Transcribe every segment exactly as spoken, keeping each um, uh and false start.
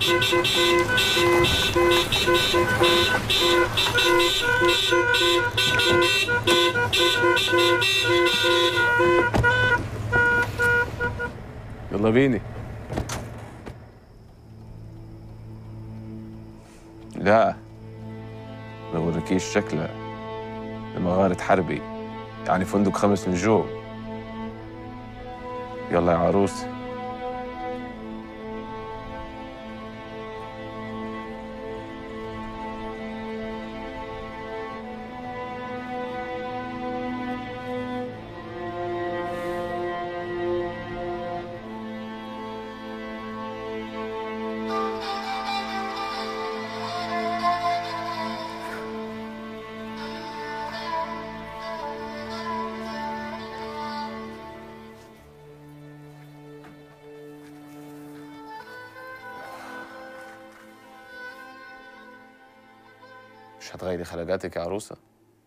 يلا بيني. لا ما بوريكيش شكلها. مغارة حربي، يعني فندق خمس نجوم. يلا يا عروسي. مش هتغيري خلقاتك يا عروسة؟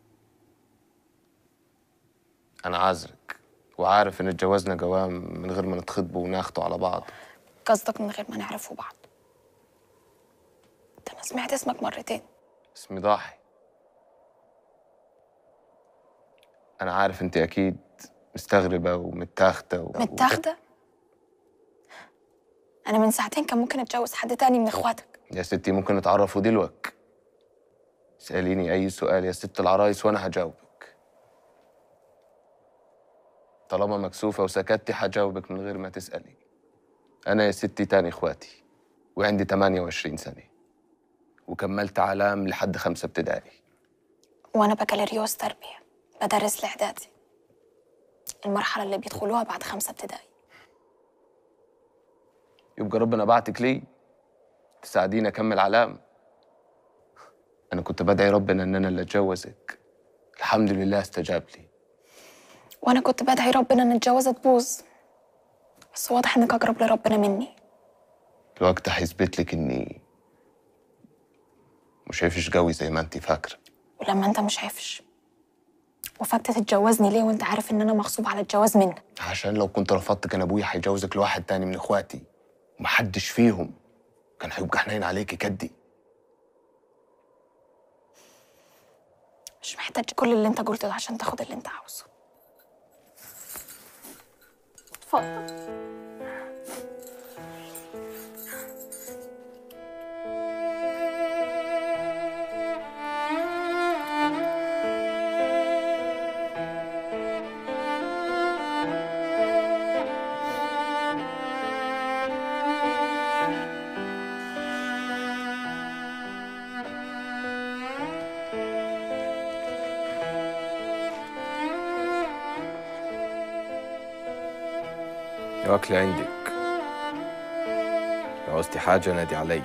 أنا عذرك وعارف إن اتجوزنا جوام من غير ما نتخطبوا وناخدوا على بعض. قصدك من غير ما نعرفوا بعض؟ ده أنا سمعت اسمك مرتين. اسمي ضاحي. أنا عارف أنت أكيد مستغربة ومتاخدة و... متاخدة؟ أنا من ساعتين كان ممكن أتجوز حد تاني من إخواتك. يا ستي ممكن نتعرفوا دلوقتي. اسأليني أي سؤال يا ست العرايس وأنا هجاوبك. طالما مكسوفة وسكتي هجاوبك من غير ما تسألي. أنا يا ستي تاني إخواتي وعندي ثمانية وعشرين سنة وكملت علام لحد خمسة ابتدائي. وأنا بكالوريوس تربية بدرس الإعدادي، المرحلة اللي بيدخلوها بعد خمسة ابتدائي. يبقى ربنا بعتك لي تساعديني أكمل علام. أنا كنت بدعي ربنا إن أنا اللي أتجوزك، الحمد لله استجاب لي. وأنا كنت بدعي ربنا إن الجوازة تبوظ، بس واضح إنك أقرب لربنا مني. الوقت هيثبت لك إني مش عارفش قوي زي ما أنت فاكرة. ولما أنت مش عارفش وفاكتة تتجوزني ليه وأنت عارف إن أنا مغصوب على الجواز منك؟ عشان لو كنت رفضت كان أبويا هيجوزك لواحد تاني من إخواتي ومحدش فيهم كان هيبقى حنين عليكي كدي. مش محتاج كل اللي أنت قلته ده عشان تاخد اللي أنت عاوزه. اتفضل. يا أكل عندك، لو عوزتي حاجة نادي علي.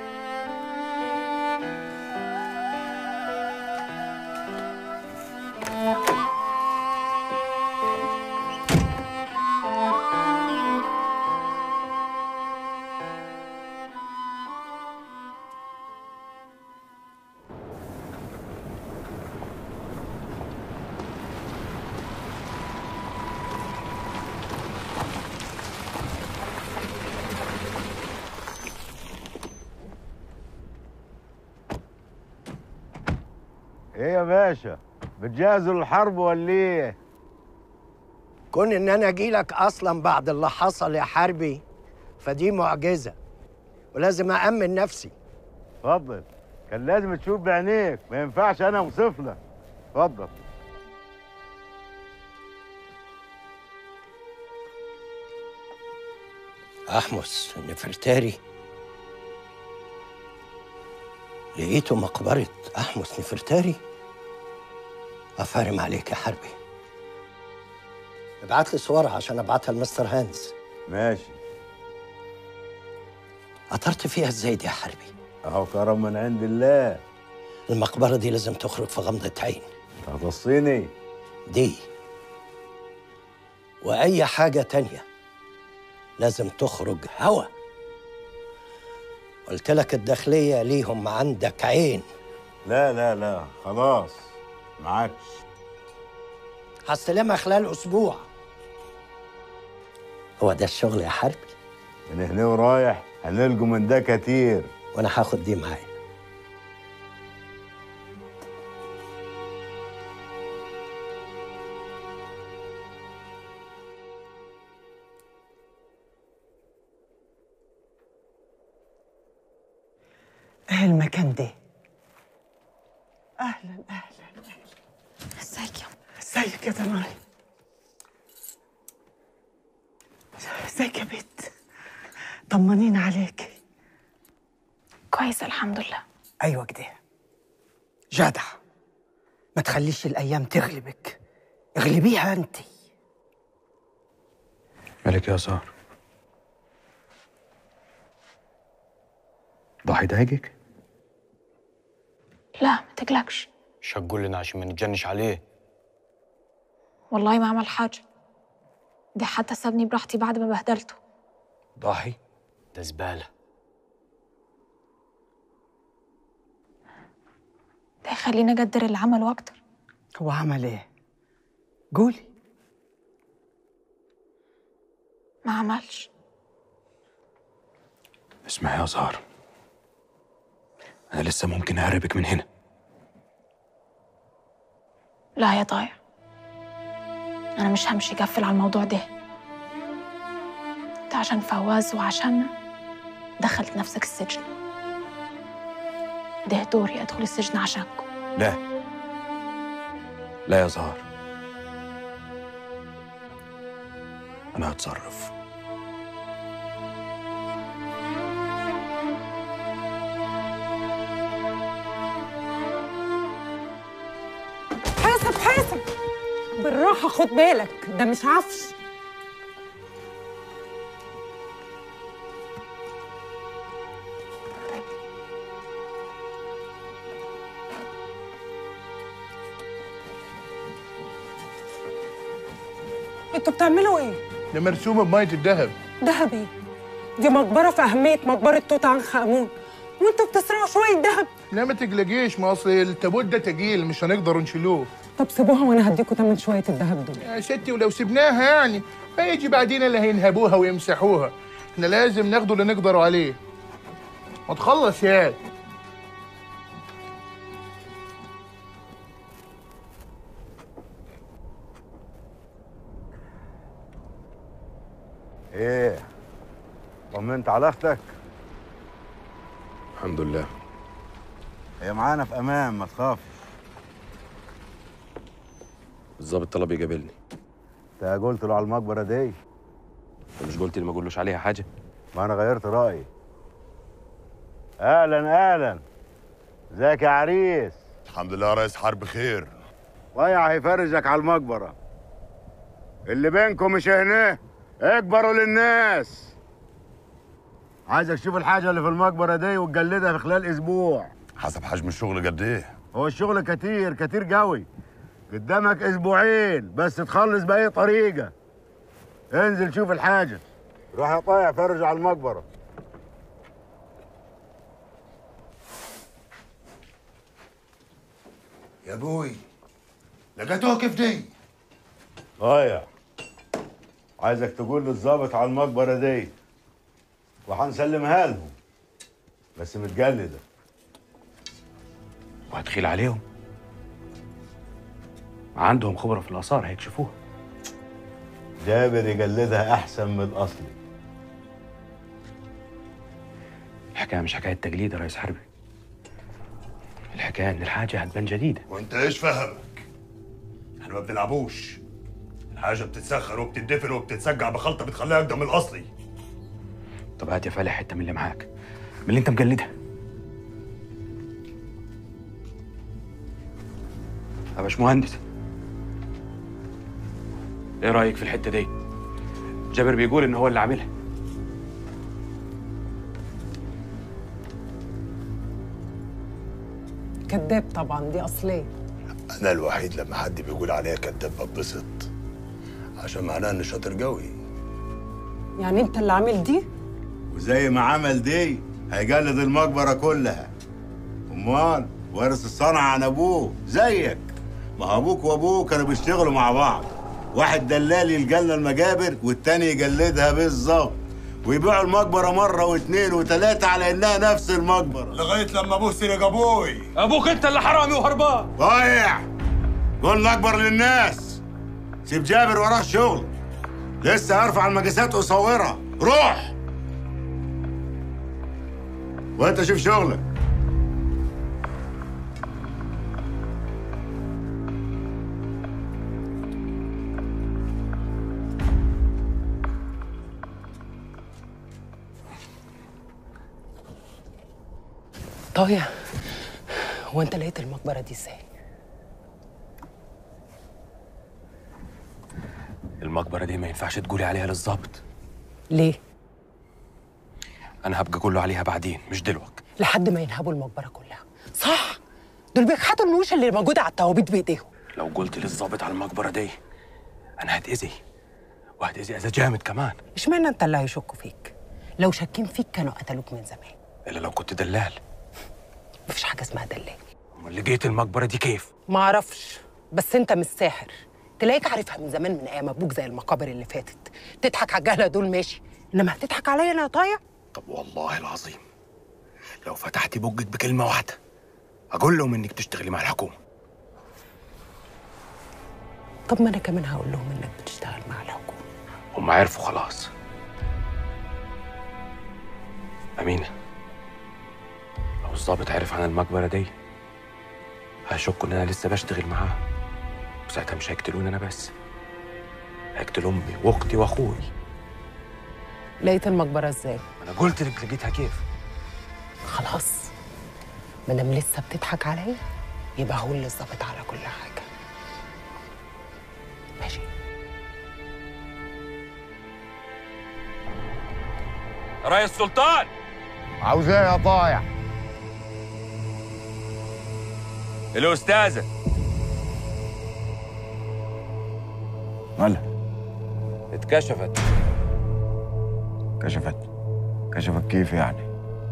ايه يا باشا، بتجهزوا للحرب ولا ايه؟ كون ان انا اجيلك اصلا بعد اللي حصل يا حربي فدي معجزه، ولازم أأمن نفسي. اتفضل، كان لازم تشوف بعينيك، ما ينفعش انا اوصف لك. اتفضل. احمس نفرتاري، لقيته مقبره احمس نفرتاري. افارم عليك يا حربي، ابعت لي صورها عشان ابعتها لمستر هانز. ماشي. قطرت فيها ازاي دي يا حربي؟ اهو كرم من عند الله. المقبره دي لازم تخرج في غمضه عين. هتصيني دي واي حاجه تانيه لازم تخرج هوا. قلت لك الداخليه ليهم عندك عين. لا لا لا خلاص معاكش. هستلمها خلال اسبوع. هو ده الشغل يا حربي. من هنا ورايح هنلقوا من ده كتير. وانا هاخد دي معايا. ايه المكان ده؟ اهلا اهلا اهلا. ازيك يا ازيك يا دناي؟ ازيك يا بت؟ طمنين عليك. كويس الحمد لله. ايوه كده، جدع. ما تخليش الايام تغلبك، اغلبيها انت. مالك يا زهر؟ ضحي ضايقك؟ لا ما تقلقش. مش هتقول لنا عشان ما نتجنش عليه؟ والله ما عمل حاجة، ده حتى سابني براحتي بعد ما بهدلته. ضحي ده زبالة. ده يخليني أقدر اللي عمله أكتر. هو عمل ايه؟ قولي. ما عملش. اسمعي يا زهر، أنا لسه ممكن أهربك من هنا. لا يا ضايع، أنا مش همشي قفل على الموضوع ده. أنت عشان فواز وعشان دخلت نفسك السجن، ده دوري أدخل السجن عشانكم. لا لا يا زهر، أنا هتصرف. حاسب حاسب، بالراحة خد بالك، ده مش عفش. انتوا بتعملوا ايه؟ ده مرسومه بميه الدهب. دهب ايه؟ دي مقبرة في أهمية مقبرة توت عنخ آمون، وانتوا بتسرقوا شوية دهب. لا ما تقلقيش، ما اصل التابوت ده تقيل مش هنقدر نشيلوه. طب سيبوها وانا هديكوا تمن شوية الدهب دول. يا ستي ولو سبناها يعني هيجي بعدين اللي هينهبوها ويمسحوها. احنا لازم ناخده اللي نقدروا عليه. ما تخلص يا ايه؟ طمنت على اختك؟ الحمد لله. هي معانا في امان، ما تخافش. الظابط طلب يقابلني. انت قلت له على المقبره دي؟ انت مش قلت لي ما اقولوش عليها حاجه؟ ما انا غيرت رايي. اهلا اهلا، ازيك يا عريس؟ الحمد لله يا ريس، حرب خير. ضيع هيفرجك على المقبره. اللي بينكم مش هنا، اكبروا للناس. عايزك تشوف الحاجه اللي في المقبره دي وتجلدها في خلال اسبوع. حسب حجم الشغل قد ايه؟ هو الشغل كتير كتير قوي، قدامك اسبوعين بس تخلص باي طريقه. انزل شوف الحاجه. روح يا طايع فرج على المقبره. يا ابوي لقيتوها كيف دي؟ طايع، عايزك تقول للظابط على المقبره دي وهنسلمها لهم، بس متجلده. وهتخيل عليهم؟ عندهم خبره في الاثار هيكشفوها. جابر يجلدها احسن من الاصلي. الحكايه مش حكايه تجليد يا ريس حربي، الحكايه ان الحاجه هتبان جديده. وانت ايش فهمك؟ احنا ما بنلعبوش. الحاجه بتتسخر وبتدفن وبتتسجع بخلطه بتخليها اقدم من الاصلي. طب هات يا فالح حته من اللي معاك، من اللي انت مجلدها. يا باشمهندس، ايه رايك في الحته دي؟ جابر بيقول ان هو اللي عاملها. كذاب طبعا، دي اصليه. انا الوحيد لما حد بيقول عليا كداب بتبسط، عشان معناه اني شاطر قوي. يعني انت اللي عامل دي؟ وزي ما عمل دي هيجلد المقبره كلها. امال وارث الصنعه عن ابوه زيك. ما ابوك وابوه كانوا بيشتغلوا مع بعض، واحد دلال يلقى لنا المجابر والتاني يجلدها بالظبط، ويبيعوا المقبره مره واثنين وثلاثه على انها نفس المقبره لغايه لما ابوه سرق ابوي. ابوك انت اللي حرامي وهربان. ضايع. قول اكبر للناس. سيب جابر وراه الشغل. لسه هرفع المقاسات واصورها. روح. وانت شوف شغلك. طايع، هو انت لقيت المقبره دي ازاي؟ المقبره دي ما ينفعش تقولي عليها للظابط. ليه؟ انا هبقى كله عليها بعدين مش دلوقتي. لحد ما ينهبوا المقبره كلها. صح، دول بيكحتوا النوش اللي موجوده على التوابيت بايديهم. لو قلت للظابط على المقبره دي انا هتاذي، وهتاذي اذى جامد كمان. اشمعنى انت اللي هيشكوا فيك؟ لو شاكين فيك كانوا قتلوك من زمان. الا لو كنت دلال. مفيش حاجه اسمها دلال. امال لقيت المقبره دي كيف؟ ما اعرفش، بس انت مش ساحر. تلاقيك عارفها من زمان، من ايام ابوك زي المقابر اللي فاتت. تضحك على الجهله دول ماشي، انما هتضحك عليا انا يا طايع؟ طب والله العظيم لو فتحتي بوجك بكلمه واحده اقول لهم انك تشتغلي مع الحكومه. طب ما انا كمان هقول لهم انك بتشتغل مع الحكومه. هم عرفوا خلاص. امينه، لو الظابط عرف عن المقبره دي هيشكوا ان انا لسه بشتغل معاه، وساعتها مش هيقتلوني انا بس، هيقتل امي واختي واخوي. لقيت المقبره ازاي؟ انا قلت لك لقيتها كيف. خلاص، ما دام لسه بتضحك عليا يبقى هقول للظابط على كل حاجه. ماشي. ريس سلطان، عاوز ايه يا طايع؟ الاستاذه. مالها؟ اتكشفت. كشفت؟ كشفت كيف يعني؟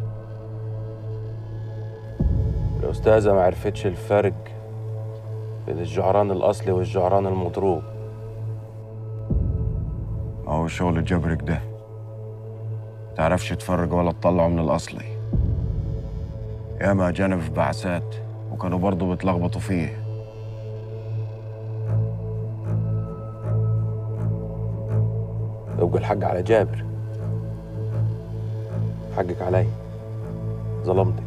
الأستاذة ما عرفتش الفرق بين الجعران الأصلي والجعران المضروب. أهو شغل جبرك ده، تعرفش تفرق ولا تطلعه من الأصلي. ياما جانب في بعثات وكانوا برضه بيتلخبطوا فيه. يبقى الحق على جابر، حقك علي، ظلمتك.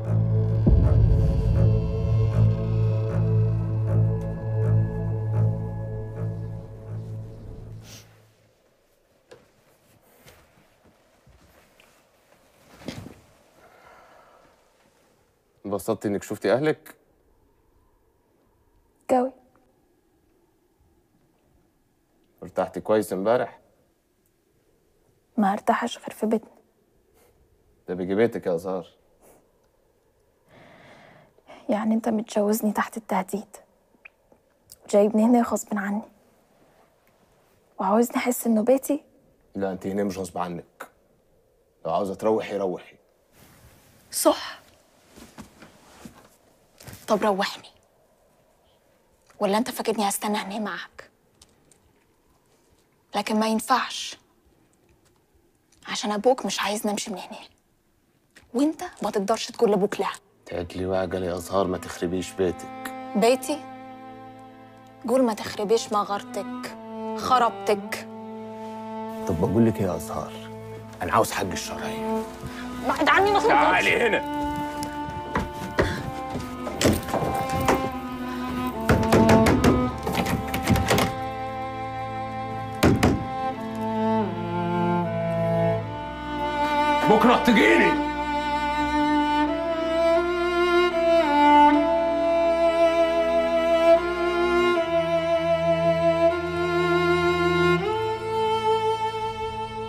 انبسطتي انك شفتي اهلك؟ قوي. ارتحتي كويس امبارح؟ ما ارتاحش غير في بيتنا. ده بيجي بيتك يا زهر. يعني انت متجوزني تحت التهديد وجايبني هنا غصب عني وعاوزني احس انه بيتي؟ لا، انت هنا مش غصب عنك. لو عاوزه تروحي روحي. صح. طب روحني، ولا انت فاكرني هستنى هنا معك؟ لكن ما ينفعش، عشان ابوك مش عايزني امشي من هنا، وانت ما تقدرش تقول لابوك لا. تعدلي وعجلي يا ازهار، ما تخربيش بيتك. بيتي؟ قول ما تخربيش مغارتك، خربتك. طب بقول لك ايه يا ازهار، انا عاوز حق الشرعيه. بعد عني ما تقدرش. تعالي هنا. بكره تجيني.